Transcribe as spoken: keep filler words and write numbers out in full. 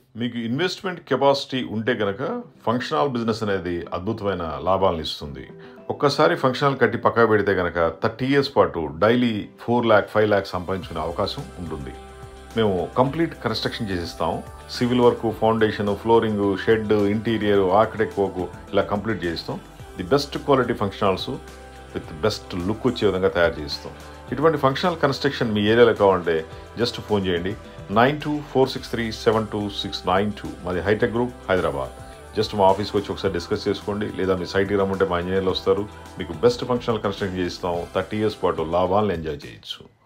మీకు investment capacity ఉంటే కనుక ఫంక్షన్ హాల్ బిజినెస్ అనేది అద్భుతమైన లాభాలను ఇస్తుంది. ఒక్కసారి ఫంక్షన్ హాల్ కట్టి పక్కా పెడితే కనుక థర్టీ ఇయర్స్ పాటు daily four lakh five lakh సంపాదించుకునే అవకాశం ఉంటుంది. మేము కంప్లీట్ కన్స్ట్రక్షన్ చేసిస్తాం. Civil work, foundation, flooring, shed, interior, architect work ఇలా కంప్లీట్ చేయిస్తాం. The best quality function halls with best look వచ్చే విధంగా తయారు చేయిస్తాం. ఇటువంటి ఫంక్షనల్ కన్స్ట్రక్షన్ మీ ఏరియాలో కావాలంటే జస్ట్ ఫోన్ చేయండి. Nine two four six three seven two six nine two మాది హైటెక్ గ్రూప్ హైదరాబాద్. జస్ట్ మా ఆఫీస్కి వచ్చి ఒకసారి డిస్కస్ చేసుకోండి, లేదా మీ సైట్కి రమ్మంటే మా ఇంజనీర్లు వస్తారు. మీకు బెస్ట్ ఫంక్షనల్ కన్స్ట్రక్షన్ చేయిస్తాం. థర్టీ ఇయర్స్ పాటు లాభాలను ఎంజాయ్ చేయొచ్చు.